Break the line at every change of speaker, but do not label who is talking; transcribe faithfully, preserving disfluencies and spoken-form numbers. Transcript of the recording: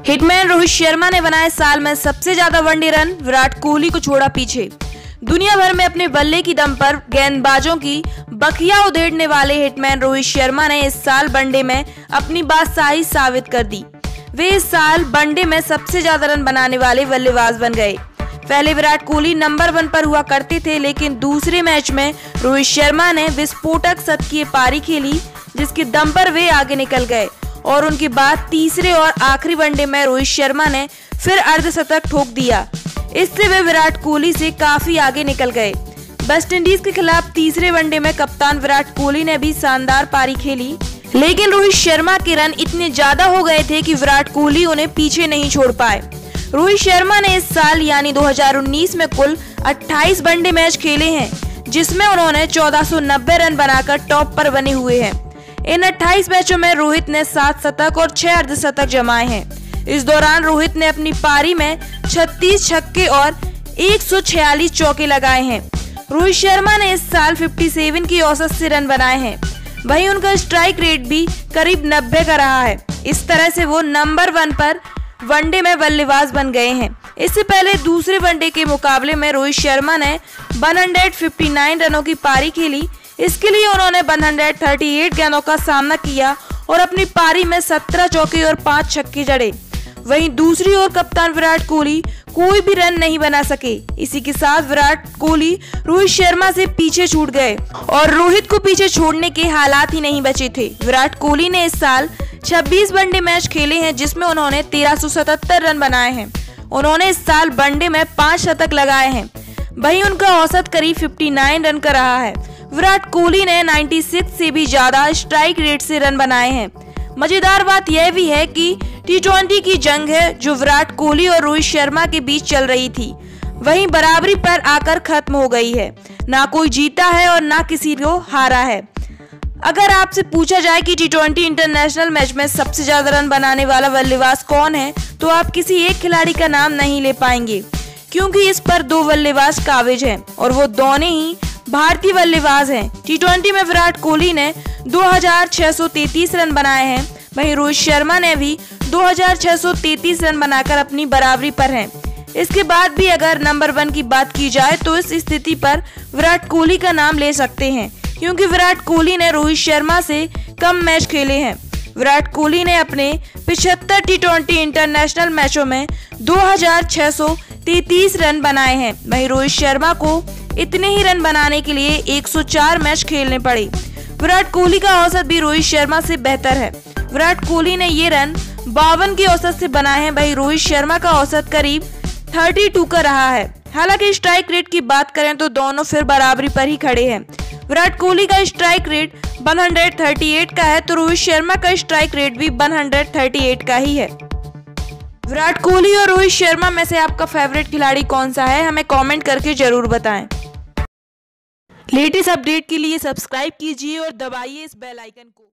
Hitman Rohit Sharma ने बनाए साल में सबसे ज्यादा वनडे रन, विराट कोहली को छोड़ा पीछे। दुनिया भर में अपने बल्ले की दम पर गेंदबाजों की बखिया उधेड़ने वाले हिटमैन रोहित शर्मा ने इस साल वनडे में अपनी बादशाही साबित कर दी। वे इस साल वनडे में सबसे ज्यादा रन बनाने वाले बल्लेबाज बन गए। पहले विराट कोहली नंबर वन पर हुआ करते थे, लेकिन दूसरे मैच में रोहित शर्मा ने विस्फोटक शतकीय पारी खेली, जिसके दम पर वे आगे निकल गए और उनके बाद तीसरे और आखिरी वनडे में रोहित शर्मा ने फिर अर्धशतक ठोक दिया। इससे वे विराट कोहली से काफी आगे निकल गए। वेस्टइंडीज के खिलाफ तीसरे वनडे में कप्तान विराट कोहली ने भी शानदार पारी खेली, लेकिन रोहित शर्मा के रन इतने ज्यादा हो गए थे कि विराट कोहली उन्हें पीछे नहीं छोड़ पाए। रोहित शर्मा ने इस साल यानी दो हज़ार उन्नीस में कुल अट्ठाईस वनडे मैच खेले हैं, जिसमें उन्होंने चौदह सौ नब्बे रन बनाकर टॉप पर बने हुए हैं। इन अट्ठाईस मैचों में रोहित ने सात शतक और छह अर्धशतक जमाए हैं। इस दौरान रोहित ने अपनी पारी में छत्तीस छक्के और एक सौ छियालीस चौके लगाए हैं। रोहित शर्मा ने इस साल सत्तावन की औसत से रन बनाए हैं। वहीं उनका स्ट्राइक रेट भी करीब नब्बे का रहा है। इस तरह से वो नंबर वन पर वनडे में बल्लेबाज बन गए हैं। इससे पहले दूसरे वनडे के मुकाबले में रोहित शर्मा ने एक सौ उनसठ रनों की पारी खेली। इसके लिए उन्होंने एक सौ अड़तीस गेंदों का सामना किया और अपनी पारी में सत्रह चौके और पाँच छक्के जड़े। वहीं दूसरी ओर कप्तान विराट कोहली कोई भी रन नहीं बना सके। इसी के साथ विराट कोहली रोहित शर्मा से पीछे छूट गए और रोहित को पीछे छोड़ने के हालात ही नहीं बचे थे। विराट कोहली ने इस साल छब्बीस वनडे मैच खेले हैं, जिसमें उन्होंने तेरह सौ सतहत्तर रन बनाए हैं। उन्होंने इस साल वनडे में पांच शतक लगाए हैं। वहीं उनका औसत करीब उनसठ रन का रहा है। विराट कोहली ने छियानवे से भी ज्यादा स्ट्राइक रेट से रन बनाए हैं। मजेदार बात यह भी है कि टी ट्वेंटी की जंग है जो विराट कोहली और रोहित शर्मा के बीच चल रही थी, वहीं बराबरी पर आकर खत्म हो गई है। ना कोई जीता है और ना किसी को हारा है। अगर आपसे पूछा जाए कि टी ट्वेंटी इंटरनेशनल मैच में सबसे ज्यादा रन बनाने वाला बल्लेबाज कौन है, तो आप किसी एक खिलाड़ी का नाम नहीं ले पाएंगे, क्योंकि इस पर दो बल्लेबाज काबिज हैं और वो दोनों ही भारतीय बल्लेबाज हैं। टी ट्वेंटी में विराट कोहली ने दो हज़ार छह सौ तैंतीस रन बनाए हैं, वहीं रोहित शर्मा ने भी दो हज़ार छह सौ तैंतीस रन बनाकर अपनी बराबरी पर हैं। इसके बाद भी अगर नंबर वन की बात की जाए तो इस स्थिति पर विराट कोहली का नाम ले सकते हैं, क्योंकि विराट कोहली ने रोहित शर्मा से कम मैच खेले हैं। विराट कोहली ने अपने पचहत्तर टी ट्वेंटी इंटरनेशनल मैचों में दो हज़ार छह सौ तैंतीस रन बनाए हैं। वहीं रोहित शर्मा को इतने ही रन बनाने के लिए एक सौ चार मैच खेलने पड़े। विराट कोहली का औसत भी रोहित शर्मा से बेहतर है। विराट कोहली ने ये रन बावन की औसत से बनाए हैं, वहीं रोहित शर्मा का औसत करीब बत्तीस का रहा है। हालांकि स्ट्राइक रेट की बात करें तो दोनों फिर बराबरी पर ही खड़े हैं। विराट कोहली का स्ट्राइक रेट एक सौ अड़तीस का है, तो रोहित शर्मा का स्ट्राइक रेट भी एक सौ अड़तीस का ही है। विराट कोहली और रोहित शर्मा में से आपका फेवरेट खिलाड़ी कौन सा है, हमें कमेंट करके जरूर बताएं। लेटेस्ट अपडेट के लिए सब्सक्राइब कीजिए और दबाइए इस बेल आइकन को।